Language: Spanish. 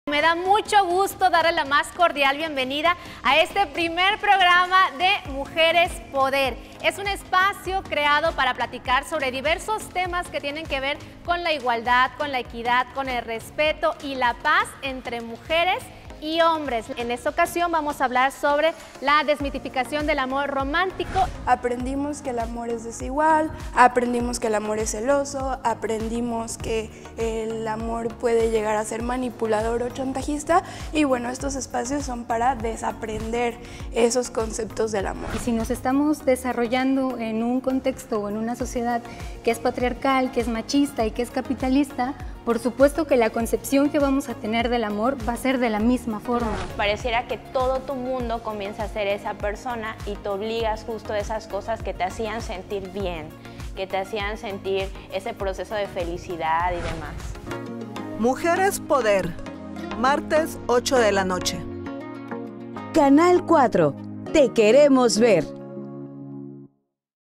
Me da mucho gusto darle la más cordial bienvenida a este primer programa de Mujeres Poder. Es un espacio creado para platicar sobre diversos temas que tienen que ver con la igualdad, con la equidad, con el respeto y la paz entre mujeres y hombres. En esta ocasión vamos a hablar sobre la desmitificación del amor romántico. Aprendimos que el amor es desigual, aprendimos que el amor es celoso, aprendimos que el amor puede llegar a ser manipulador o chantajista y bueno, estos espacios son para desaprender esos conceptos del amor. Y si nos estamos desarrollando en un contexto o en una sociedad que es patriarcal, que es machista y que es capitalista, por supuesto que la concepción que vamos a tener del amor va a ser de la misma forma. Pareciera que todo tu mundo comienza a ser esa persona y te obligas justo a esas cosas que te hacían sentir bien, que te hacían sentir ese proceso de felicidad y demás. Mujeres Poder, martes 8 de la noche. Canal 4, te queremos ver.